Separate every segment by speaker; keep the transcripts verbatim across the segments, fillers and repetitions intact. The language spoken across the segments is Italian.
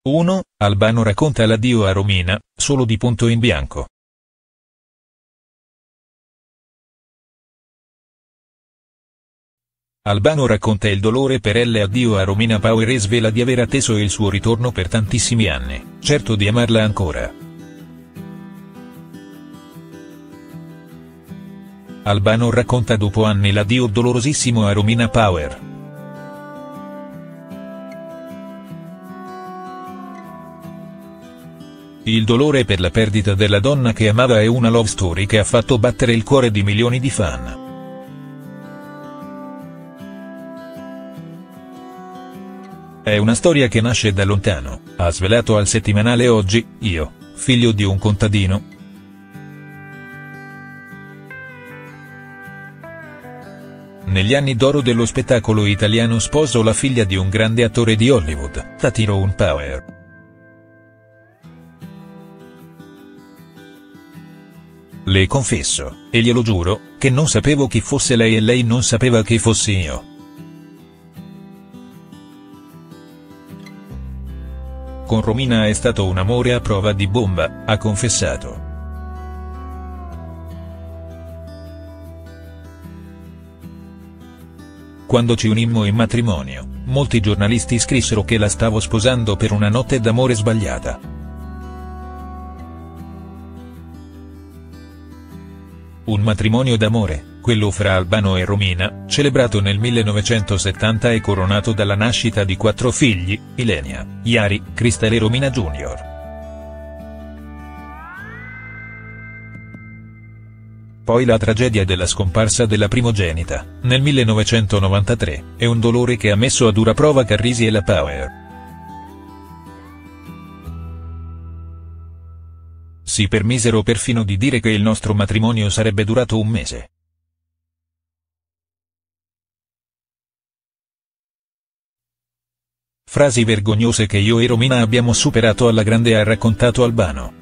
Speaker 1: uno. Albano racconta l'addio a Romina, solo di punto in bianco. Albano racconta il dolore per l'addio a Romina Power e svela di aver atteso il suo ritorno per tantissimi anni, certo di amarla ancora. Albano racconta dopo anni l'addio dolorosissimo a Romina Power. Il dolore per la perdita della donna che amava è una love story che ha fatto battere il cuore di milioni di fan. È una storia che nasce da lontano, ha svelato al settimanale Oggi, io, figlio di un contadino. Negli anni d'oro dello spettacolo italiano sposo la figlia di un grande attore di Hollywood, Tyrone Power. Le confesso, e glielo giuro, che non sapevo chi fosse lei e lei non sapeva chi fossi io. Con Romina è stato un amore a prova di bomba, ha confessato. Quando ci unimmo in matrimonio, molti giornalisti scrissero che la stavo sposando per una notte d'amore sbagliata. Un matrimonio d'amore, quello fra Albano e Romina, celebrato nel millenovecentosettanta e coronato dalla nascita di quattro figli, Ilenia, Yari, Crystal e Romina Junior Poi la tragedia della scomparsa della primogenita, nel millenovecentonovantatré, è un dolore che ha messo a dura prova Carrisi e la Power. Si permisero perfino di dire che il nostro matrimonio sarebbe durato un mese. Frasi vergognose che io e Romina abbiamo superato alla grande, ha raccontato Albano.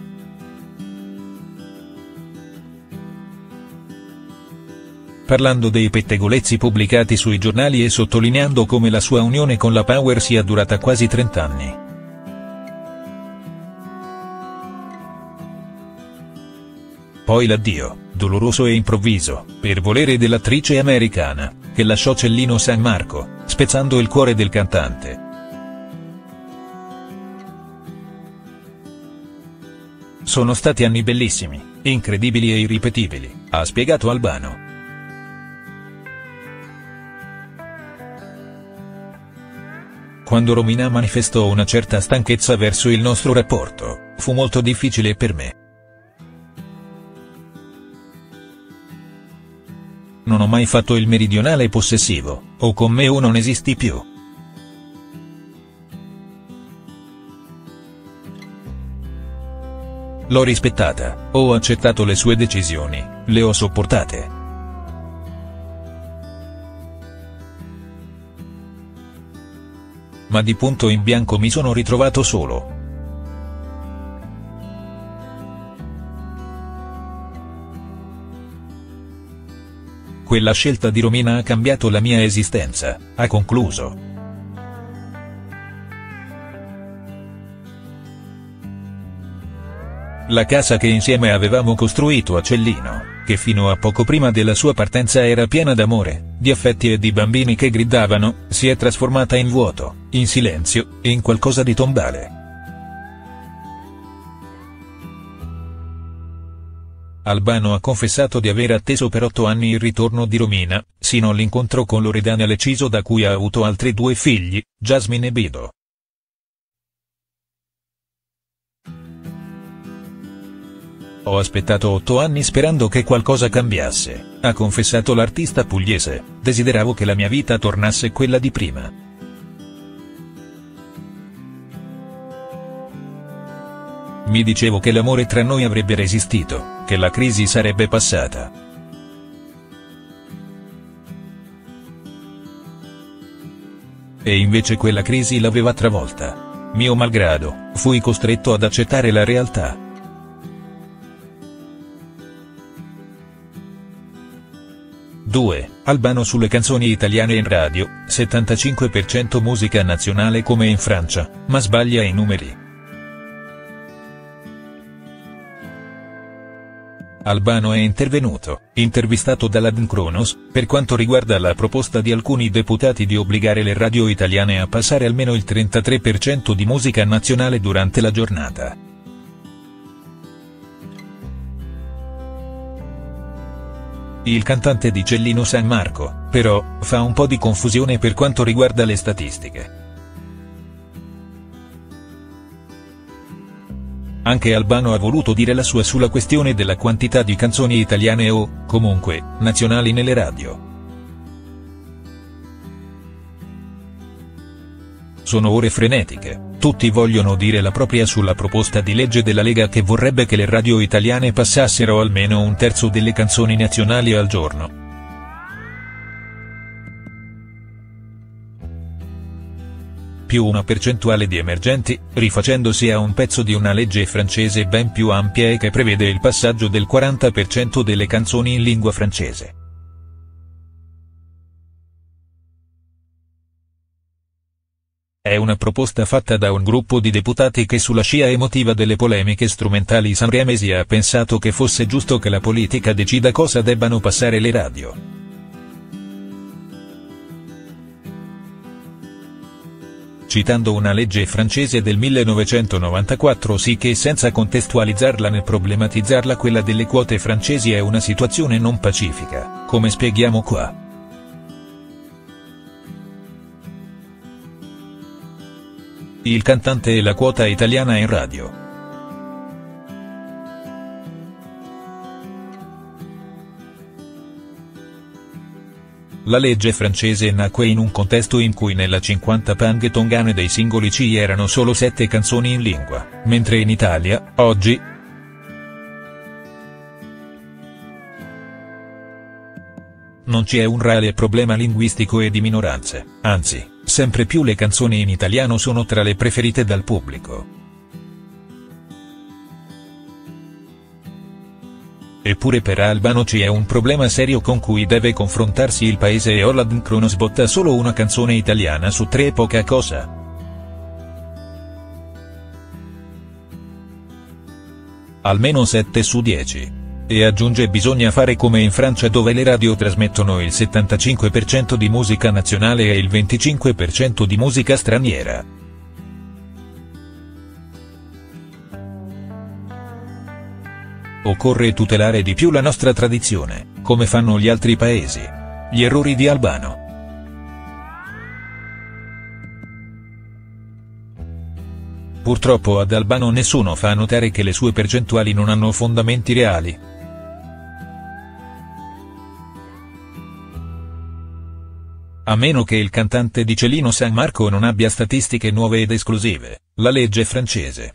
Speaker 1: Parlando dei pettegolezzi pubblicati sui giornali e sottolineando come la sua unione con la Power sia durata quasi trenta anni. Poi l'addio, doloroso e improvviso, per volere dell'attrice americana, che lasciò Cellino San Marco, spezzando il cuore del cantante. Sono stati anni bellissimi, incredibili e irripetibili, ha spiegato Albano. Quando Romina manifestò una certa stanchezza verso il nostro rapporto, fu molto difficile per me. Non ho mai fatto il meridionale possessivo, o con me o non esisti più. L'ho rispettata, ho accettato le sue decisioni, le ho sopportate. Ma di punto in bianco mi sono ritrovato solo. Quella scelta di Romina ha cambiato la mia esistenza, ha concluso. La casa che insieme avevamo costruito a Cellino, che fino a poco prima della sua partenza era piena d'amore, di affetti e di bambini che gridavano, si è trasformata in vuoto, in silenzio, in qualcosa di tombale. Albano ha confessato di aver atteso per otto anni il ritorno di Romina, sino all'incontro con Loredana Leciso, da cui ha avuto altri due figli, Jasmine e Bido. Ho aspettato otto anni sperando che qualcosa cambiasse, ha confessato l'artista pugliese, desideravo che la mia vita tornasse quella di prima. Mi dicevo che l'amore tra noi avrebbe resistito, che la crisi sarebbe passata. E invece quella crisi l'aveva travolta. Mio malgrado, fui costretto ad accettare la realtà. due. Albano sulle canzoni italiane in radio, settantacinque per cento musica nazionale come in Francia, ma sbaglia i numeri. Albano è intervenuto, intervistato dall'Adnkronos, per quanto riguarda la proposta di alcuni deputati di obbligare le radio italiane a passare almeno il trentatré per cento di musica nazionale durante la giornata. Il cantante di Cellino San Marco, però, fa un po' di confusione per quanto riguarda le statistiche. Anche Albano ha voluto dire la sua sulla questione della quantità di canzoni italiane o, comunque, nazionali nelle radio. Sono ore frenetiche, tutti vogliono dire la propria sulla proposta di legge della Lega che vorrebbe che le radio italiane passassero almeno un terzo delle canzoni nazionali al giorno. Più una percentuale di emergenti, rifacendosi a un pezzo di una legge francese ben più ampia e che prevede il passaggio del quaranta per cento delle canzoni in lingua francese. È una proposta fatta da un gruppo di deputati che sulla scia emotiva delle polemiche strumentali sanremesi ha pensato che fosse giusto che la politica decida cosa debbano passare le radio. Citando una legge francese del millenovecentonovantaquattro sì che senza contestualizzarla né problematizzarla quella delle quote francesi è una situazione non pacifica, come spieghiamo qua. Il cantante e la quota italiana in radio. La legge francese nacque in un contesto in cui nella cinquanta pang tongane dei singoli ci erano solo sette canzoni in lingua, mentre in Italia, oggi, non c'è un reale problema linguistico e di minoranze, anzi, sempre più le canzoni in italiano sono tra le preferite dal pubblico. Eppure per Albano c'è un problema serio con cui deve confrontarsi il paese e l'Adnkronos botta solo una canzone italiana su tre è poca cosa. Almeno sette su dieci. E aggiunge bisogna fare come in Francia dove le radio trasmettono il settantacinque per cento di musica nazionale e il venticinque per cento di musica straniera. Occorre tutelare di più la nostra tradizione, come fanno gli altri paesi. Gli errori di Albano. Purtroppo ad Albano nessuno fa notare che le sue percentuali non hanno fondamenti reali. A meno che il cantante di Cellino San Marco non abbia statistiche nuove ed esclusive, la legge francese.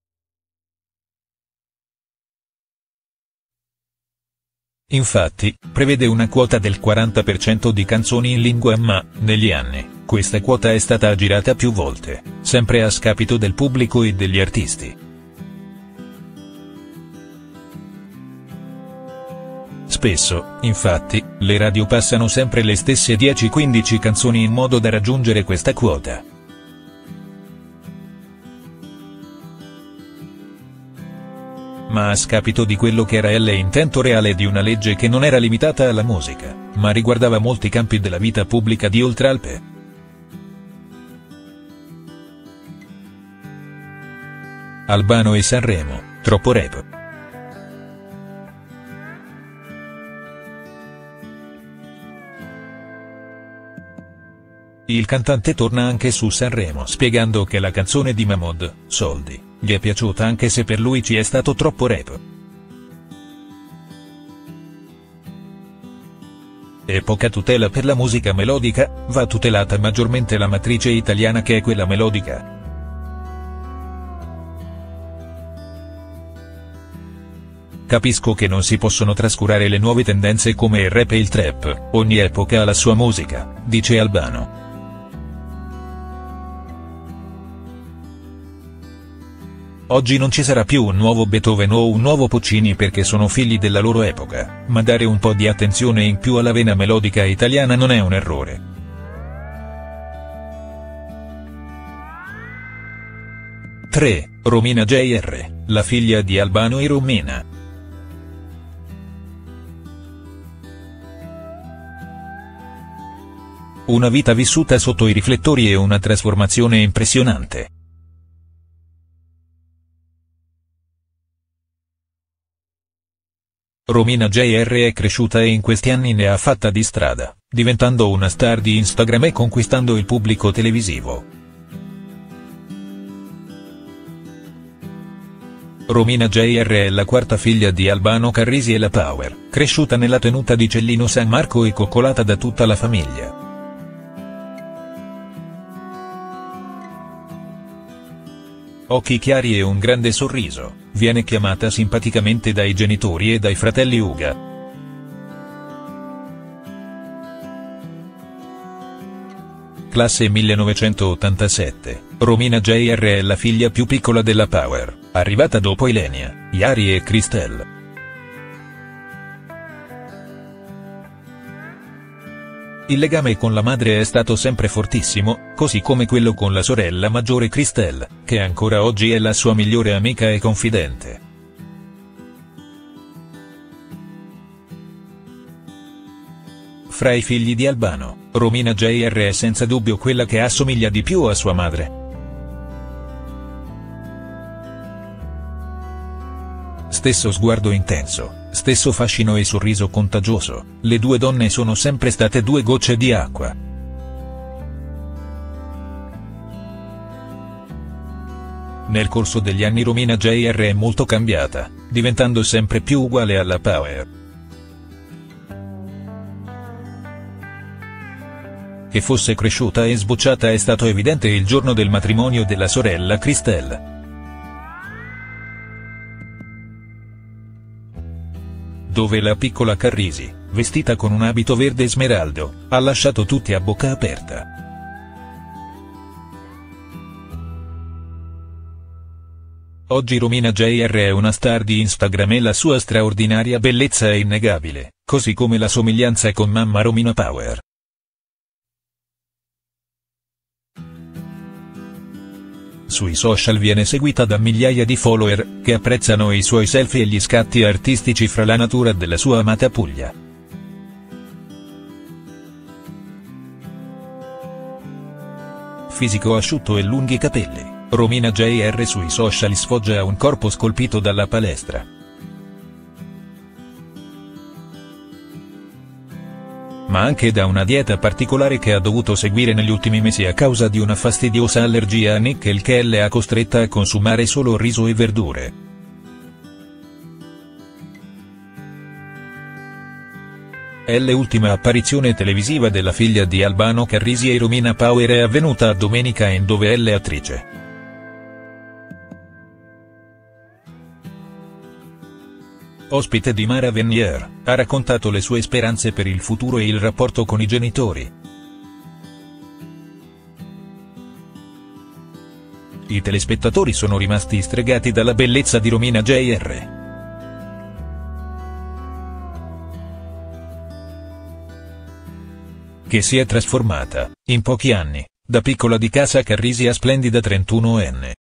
Speaker 1: Infatti, prevede una quota del quaranta per cento di canzoni in lingua ma, negli anni, questa quota è stata aggirata più volte, sempre a scapito del pubblico e degli artisti. Spesso, infatti, le radio passano sempre le stesse dieci quindici canzoni in modo da raggiungere questa quota. Ma a scapito di quello che era l'intento reale di una legge che non era limitata alla musica, ma riguardava molti campi della vita pubblica di Oltralpe. Albano e Sanremo, troppo rap. Il cantante torna anche su Sanremo spiegando che la canzone di Mahmood, Soldi, gli è piaciuta anche se per lui ci è stato troppo rap. E poca tutela per la musica melodica, va tutelata maggiormente la matrice italiana che è quella melodica. Capisco che non si possono trascurare le nuove tendenze come il rap e il trap, ogni epoca ha la sua musica, dice Albano. Oggi non ci sarà più un nuovo Beethoven o un nuovo Puccini perché sono figli della loro epoca, ma dare un po' di attenzione in più alla vena melodica italiana non è un errore. tre. Romina J R, la figlia di Albano e Romina. Una vita vissuta sotto i riflettori e una trasformazione impressionante. Romina J R è cresciuta e in questi anni ne ha fatta di strada, diventando una star di Instagram e conquistando il pubblico televisivo. Romina J R è la quarta figlia di Albano Carrisi e La Power, cresciuta nella tenuta di Cellino San Marco e coccolata da tutta la famiglia. Occhi chiari e un grande sorriso, viene chiamata simpaticamente dai genitori e dai fratelli Uga. Classe millenovecentottantasette, Romina J R è la figlia più piccola della Power, arrivata dopo Ilenia, Yari e Christelle. Il legame con la madre è stato sempre fortissimo, così come quello con la sorella maggiore Christelle, che ancora oggi è la sua migliore amica e confidente. Fra i figli di Albano, Romina J R è senza dubbio quella che assomiglia di più a sua madre. Stesso sguardo intenso, stesso fascino e sorriso contagioso, le due donne sono sempre state due gocce di acqua. Nel corso degli anni Romina J R è molto cambiata, diventando sempre più uguale alla Power. Che fosse cresciuta e sbocciata è stato evidente il giorno del matrimonio della sorella Christelle. Dove la piccola Carrisi, vestita con un abito verde smeraldo, ha lasciato tutti a bocca aperta. Oggi Romina J R è una star di Instagram e la sua straordinaria bellezza è innegabile, così come la somiglianza con mamma Romina Power. Sui social viene seguita da migliaia di follower, che apprezzano i suoi selfie e gli scatti artistici fra la natura della sua amata Puglia. Fisico asciutto e lunghi capelli, Romina J R sui social sfoggia un corpo scolpito dalla palestra. Ma anche da una dieta particolare che ha dovuto seguire negli ultimi mesi a causa di una fastidiosa allergia a nickel che le ha costretta a consumare solo riso e verdure. È l'ultima apparizione televisiva della figlia di Albano Carrisi e Romina Power è avvenuta a domenica in dove è attrice. Ospite di Mara Venier, ha raccontato le sue speranze per il futuro e il rapporto con i genitori. I telespettatori sono rimasti stregati dalla bellezza di Romina J R. Che si è trasformata, in pochi anni, da piccola di casa Carrisi a splendida trentunoenne.